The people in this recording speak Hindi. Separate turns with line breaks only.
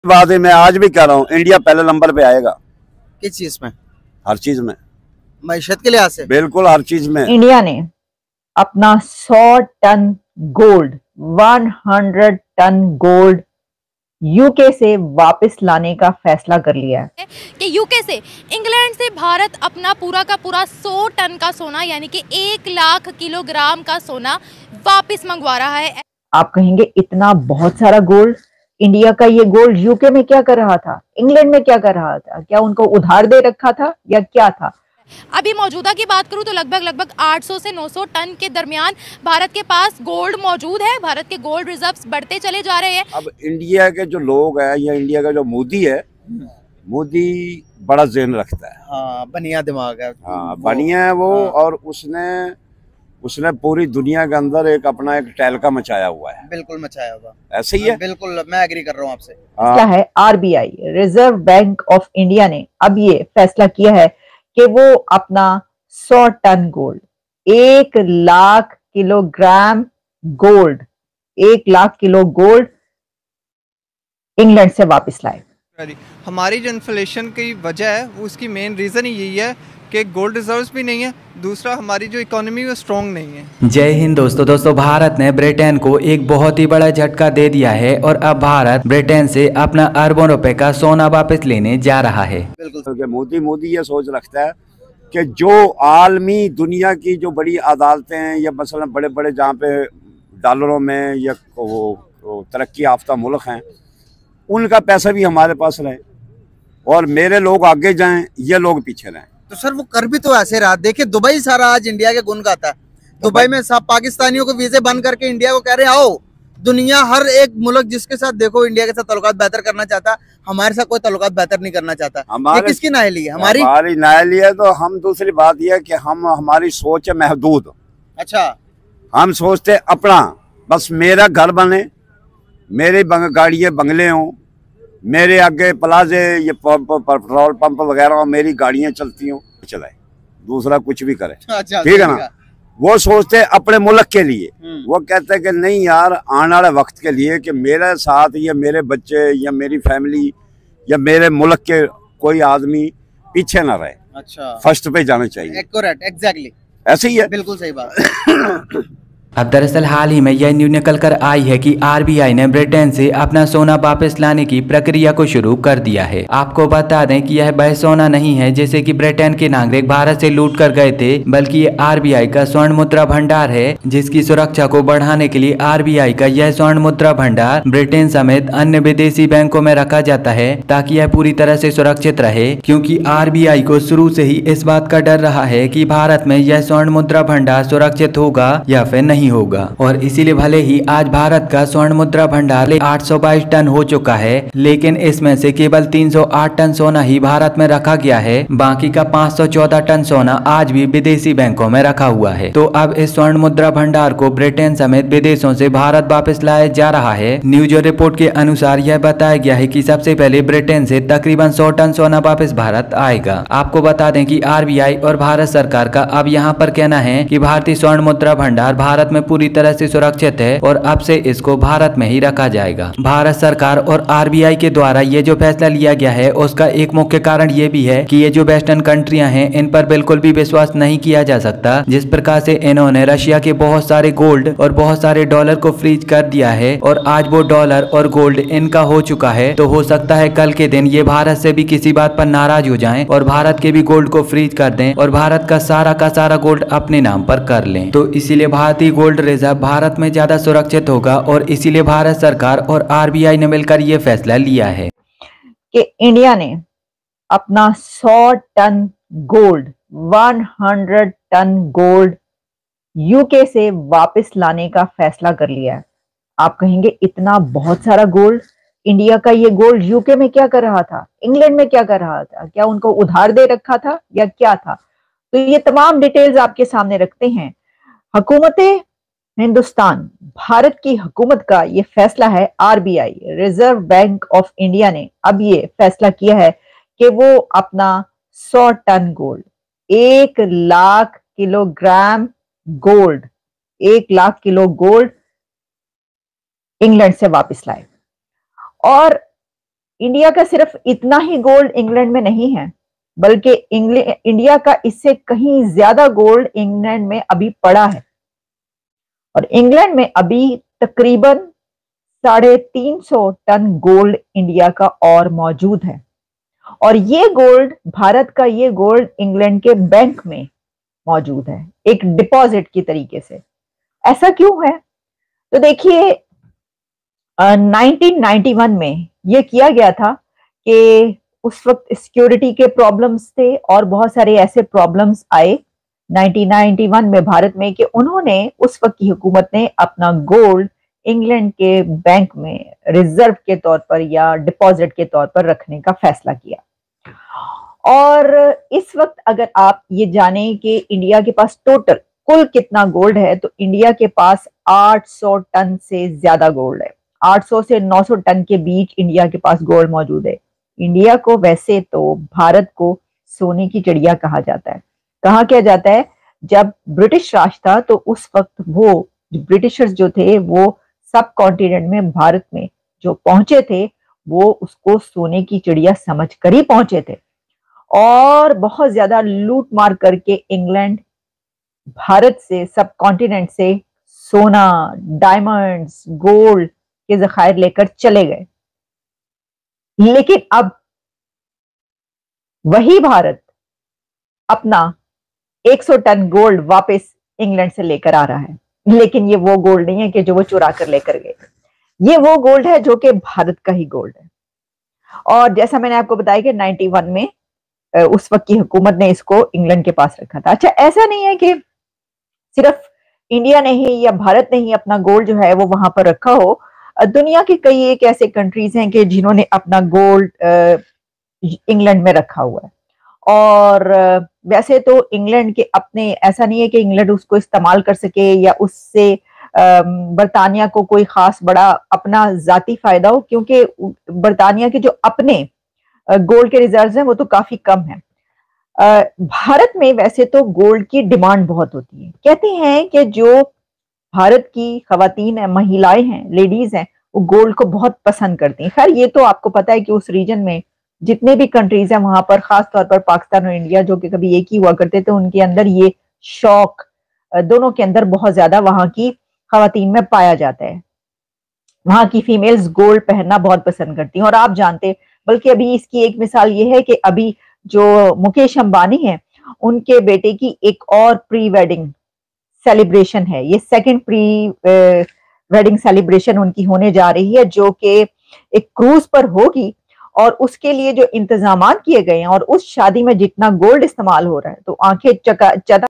बात है, मैं आज भी कह रहा हूँ, इंडिया पहले नंबर पे आएगा।
किस चीज में?
हर चीज में,
मईशत के लिहाज से
बिल्कुल हर चीज में।
इंडिया ने अपना 100 ton gold, 100 ton gold UK से वापस लाने का फैसला कर लिया है
कि यूके से, इंग्लैंड से भारत अपना पूरा का पूरा 100 टन का सोना यानी कि 1 लाख किलोग्राम का सोना वापस मंगवा रहा है।
आप कहेंगे इतना बहुत सारा गोल्ड, इंडिया का ये गोल्ड यूके में क्या कर रहा था, इंग्लैंड में क्या कर रहा था, क्या उनको उधार दे रखा था या क्या था?
अभी मौजूदा की बात करूं तो लगभग 800 से 900 टन के दरमियान भारत के पास गोल्ड मौजूद है। भारत के गोल्ड रिजर्व्स बढ़ते चले जा रहे हैं।
अब इंडिया के जो लोग हैं या इंडिया का जो मोदी है, मोदी बड़ा ज़हन रखता है।
हाँ, बनिया दिमाग है।
हाँ, बनिया है वो।
हाँ।
और उसने पूरी दुनिया के अंदर अपना एक तहलका मचाया हुआ है।
बिल्कुल मचाया हुआ,
ऐसे ही है।
बिल्कुल मैं एग्री कर रहा हूँ आपसे।
क्या है, RBI, reserve bank of India ने अब ये फैसला किया है कि वो अपना 100 ton gold, 1 lakh kilogram gold, 1 lakh kilo gold England से वापस लाए।
हमारी जो इन्फ्लेशन की वजह है वो उसकी मेन रीज़न ही यही है कि गोल्ड रिजर्व्स भी नहीं है, दूसरा हमारी जो इकोनॉमी वो स्ट्रॉन्ग नहीं है।
जय हिंद दोस्तों, भारत ने ब्रिटेन को एक बहुत ही बड़ा झटका दे दिया है और अब भारत ब्रिटेन से अपना अरबों रुपए का सोना वापस लेने जा रहा है।
बिल्कुल। मोदी ये सोच रखता है कि जो आलमी दुनिया की जो बड़ी अदालतें हैं या मसलन बड़े बड़े जहाँ पे डॉलरों में या तरक्की याफ्ता मुल्क हैं, उनका पैसा भी हमारे पास रहे और मेरे लोग आगे जाएं, ये लोग पीछे रहें।
तो सर वो कर भी तो ऐसे रहा। देखिए दुबई सारा आज इंडिया के गुण गाता है। दुबई में सब पाकिस्तानियों को वीजे बंद करके इंडिया को कह रहे हैं आओ। दुनिया हर एक मुल्क जिसके साथ देखो इंडिया के साथ ताल्लुकात बेहतर करना चाहता, हमारे साथ कोई ताल्लुकात बेहतर नहीं करना चाहता। ये किसकी नायली है? हमारी
नायली है। तो हम दूसरी बात यह है कि हमारी सोच है महदूद। अच्छा, हम सोचते अपना बस मेरा घर बने, मेरे गाड़ियाँ बंगले हों, मेरे आगे प्लाजे ये पेट्रोल पंप वगैरह हो, मेरी गाड़ियाँ चलती हों, चलाए, दूसरा कुछ भी करे।
अच्छा,
ठीक है ना। वो सोचते अपने मुल्क के लिए। वो कहते हैं कि नहीं यार, आने वाले वक्त के लिए कि मेरे साथ या मेरे बच्चे या मेरी फैमिली या मेरे मुल्क के कोई आदमी पीछे ना रहे। अच्छा, फर्स्ट पे जाना चाहिए।
एग्जैक्टली
ऐसे ही है।
बिल्कुल सही बात।
अब दरअसल हाल ही में यह न्यूज निकल कर आई है कि आरबीआई ने ब्रिटेन से अपना सोना वापस लाने की प्रक्रिया को शुरू कर दिया है। आपको बता दें कि यह वह सोना नहीं है जैसे कि ब्रिटेन के नागरिक भारत से लूट कर गए थे, बल्कि ये आरबीआई का स्वर्ण मुद्रा भंडार है, जिसकी सुरक्षा को बढ़ाने के लिए आरबीआई का यह स्वर्ण मुद्रा भंडार ब्रिटेन समेत अन्य विदेशी बैंकों में रखा जाता है ताकि यह पूरी तरह से सुरक्षित रहे, क्योंकि आरबीआई को शुरू से ही इस बात का डर रहा है कि भारत में यह स्वर्ण मुद्रा भंडार सुरक्षित होगा या फिर नहीं होगा। और इसीलिए भले ही आज भारत का स्वर्ण मुद्रा भंडार 822 टन हो चुका है, लेकिन इसमें से केवल 308 टन सोना ही भारत में रखा गया है, बाकी का 514 टन सोना आज भी विदेशी बैंकों में रखा हुआ है। तो अब इस स्वर्ण मुद्रा भंडार को ब्रिटेन समेत विदेशों से भारत वापस लाया जा रहा है। न्यूज रिपोर्ट के अनुसार यह बताया गया है कि सबसे पहले ब्रिटेन से तकरीबन 100 टन सोना वापस भारत आएगा। आपको बता दें कि आरबीआई और भारत सरकार का अब यहाँ पर कहना है कि भारतीय स्वर्ण मुद्रा भंडार भारत में पूरी तरह से सुरक्षित है और अब से इसको भारत में ही रखा जाएगा। भारत सरकार और आरबीआई के द्वारा ये जो फैसला लिया गया है उसका एक मुख्य कारण ये भी है कि ये जो वेस्टर्न कंट्रियां हैं इन पर बिल्कुल भी विश्वास नहीं किया जा सकता। जिस प्रकार से इन्होंने रशिया के बहुत सारे गोल्ड और बहुत सारे डॉलर को फ्रीज कर दिया है और आज वो डॉलर और गोल्ड इनका हो चुका है, तो हो सकता है कल के दिन ये भारत से भी किसी बात पर नाराज हो जाएं और भारत के भी गोल्ड को फ्रीज कर दें और भारत का सारा गोल्ड अपने नाम पर कर लें। तो इसीलिए भारतीय गोल्ड रिजर्व भारत में ज्यादा सुरक्षित होगा और इसीलिए भारत सरकार और आरबीआई ने मिलकर यह फैसला लिया है
कि इंडिया ने अपना 100 ton gold, 100 ton gold UK से वापस लाने का फैसला कर लिया है। आप कहेंगे इतना बहुत सारा गोल्ड, इंडिया का ये गोल्ड यूके में क्या कर रहा था, इंग्लैंड में क्या कर रहा था, क्या उनको उधार दे रखा था या क्या था? तो ये तमाम डिटेल्स आपके सामने रखते हैं। हुकूमत हिंदुस्तान, भारत की हुकूमत का ये फैसला है। RBI, reserve bank of India ने अब ये फैसला किया है कि वो अपना 100 ton gold, 1 lakh kilogram gold, 1 lakh kilo gold England से वापस लाए। और इंडिया का सिर्फ इतना ही गोल्ड इंग्लैंड में नहीं है, बल्कि इंडिया का इससे कहीं ज्यादा गोल्ड इंग्लैंड में अभी पड़ा है। और इंग्लैंड में अभी तकरीबन 350 टन गोल्ड इंडिया का और मौजूद है। और ये गोल्ड, भारत का ये गोल्ड इंग्लैंड के बैंक में मौजूद है, एक डिपॉजिट की तरीके से। ऐसा क्यों है? तो देखिए 1991 में ये किया गया था कि उस वक्त सिक्योरिटी के प्रॉब्लम्स थे और बहुत सारे ऐसे प्रॉब्लम्स आए 1991 में भारत में कि उन्होंने, उस वक्त की हुकूमत ने अपना गोल्ड इंग्लैंड के बैंक में रिजर्व के तौर पर या डिपॉजिट के तौर पर रखने का फैसला किया। और इस वक्त अगर आप ये जाने कि इंडिया के पास टोटल कुल कितना गोल्ड है, तो इंडिया के पास 800 टन से ज्यादा गोल्ड है। 800 से 900 टन के बीच इंडिया के पास गोल्ड मौजूद है। इंडिया को वैसे तो भारत को सोने की चिड़िया कहा जाता है। कहा क्या जाता है? जब ब्रिटिश राज था तो उस वक्त वो ब्रिटिशर्स जो थे वो सब कॉन्टिनेंट में, भारत में जो पहुंचे थे, वो उसको सोने की चिड़िया समझ कर ही पहुंचे थे। और बहुत ज्यादा लूट मार करके इंग्लैंड भारत से, सब कॉन्टिनेंट से सोना, डायमंड्स, गोल्ड के जखायर लेकर चले गए। लेकिन अब वही भारत अपना 100 टन गोल्ड वापस इंग्लैंड से लेकर आ रहा है। लेकिन ये वो गोल्ड नहीं है कि जो वो चुरा कर लेकर गए। ये वो गोल्ड है जो कि भारत का ही गोल्ड है। और जैसा मैंने आपको बताया कि 91 में उस वक्त की हुकूमत ने इसको इंग्लैंड के पास रखा था। अच्छा, ऐसा नहीं है कि सिर्फ इंडिया ने ही या भारत ने ही अपना गोल्ड जो है वो वहां पर रखा हो। दुनिया के कई एक ऐसे कंट्रीज हैं कि जिन्होंने अपना गोल्ड इंग्लैंड में रखा हुआ है। और वैसे तो इंग्लैंड के अपने, ऐसा नहीं है कि इंग्लैंड उसको इस्तेमाल कर सके या उससे बरतानिया को कोई खास बड़ा अपना जाती फायदा हो, क्योंकि बरतानिया के जो अपने गोल्ड के रिजर्व्स हैं वो तो काफी कम है। भारत में वैसे तो गोल्ड की डिमांड बहुत होती है। कहते हैं कि जो भारत की खवातीन है, महिलाएं हैं, लेडीज हैं, वो गोल्ड को बहुत पसंद करती हैं। खैर ये तो आपको पता है कि उस रीजन में जितने भी कंट्रीज हैं वहां पर, खास तौर पर पाकिस्तान और इंडिया जो कि कभी एक ही हुआ करते थे, उनके अंदर ये शौक दोनों के अंदर बहुत ज्यादा वहां की खवातीन में पाया जाता है। वहां की फीमेल्स गोल्ड पहनना बहुत पसंद करती हैं। और आप जानते, बल्कि अभी इसकी एक मिसाल ये है कि अभी जो मुकेश अंबानी है, उनके बेटे की एक और प्री वेडिंग सेलिब्रेशन है। ये सेकंड प्री वेडिंग सेलिब्रेशन उनकी होने जा रही है, जो कि एक क्रूज पर होगी। और उसके लिए जो इंतजाम किए गए हैं और उस शादी में जितना गोल्ड इस्तेमाल हो रहा है, तो आंखें चका